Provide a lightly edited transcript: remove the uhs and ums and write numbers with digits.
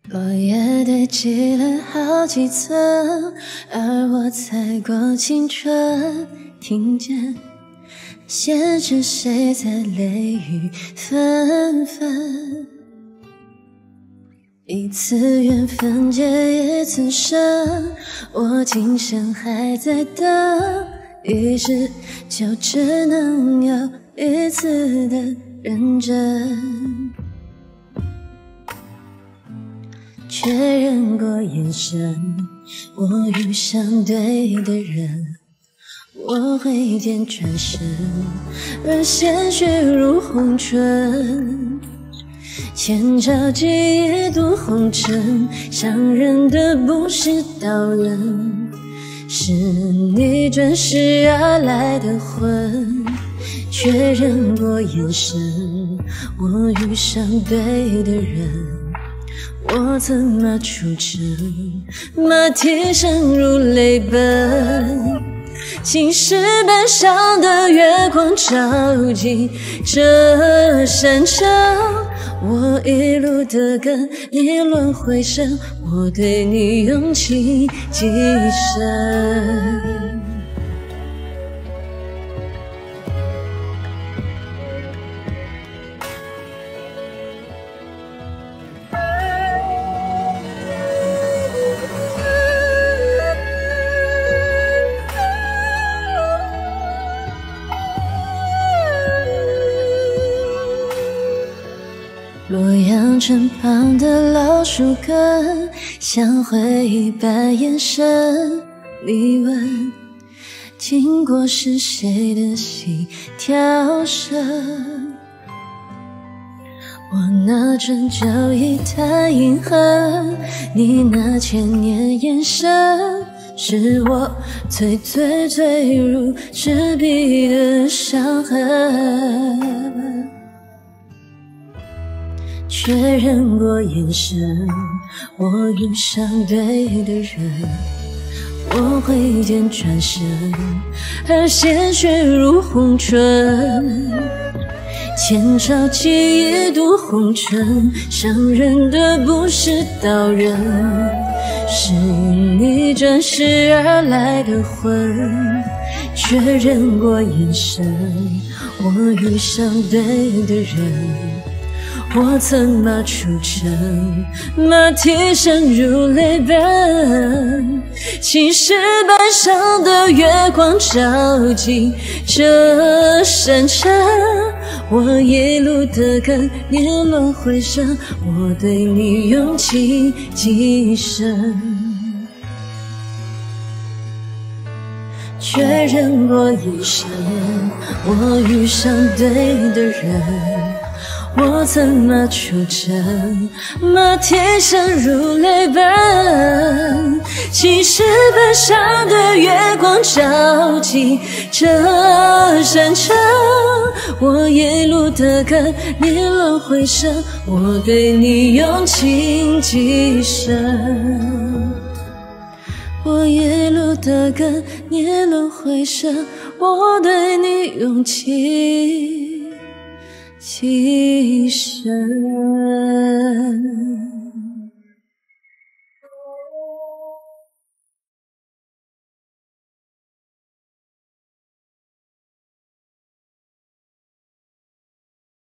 落叶堆积了好几层，而我踩过青春，听见写着谁在泪雨纷纷。一次缘分结一次生，我今生还在等，于是就只能有一次的认真。确认过眼神，我遇上对的人，我挥剑转身，而鲜血如红唇。千朝记忆渡红尘，伤人的不是刀刃，是你准时而来的魂。确认过眼神，我遇上对的人，我策马出征，马蹄声如泪奔。青石板上的月光照进这山城，我一路的跟你轮回声，我对你用情极深。洛阳城旁的老树根，像回忆般眼神。你问，经过是谁的心跳声？我那针灸一滩印痕，你那千年眼神，是我最如纸笔的伤痕。确认过眼神，我遇上对的人，我挥剑转身，而鲜血如红唇。千朝记忆渡红尘，伤人的不是刀刃，是你准时而来的魂。确认过眼神，我遇上对的人，我策马出征，马蹄声如泪奔。青石板上的月光照进这山城，我一路的跟你轮回声，我对你用情极深。确认过眼神，我遇上对的人，我策马出征，马蹄声如泪奔。青石板上的月光照进这山城，我一路的跟你轮回声，我对你用情极深。我一路的跟你轮回声，我对你用情极深。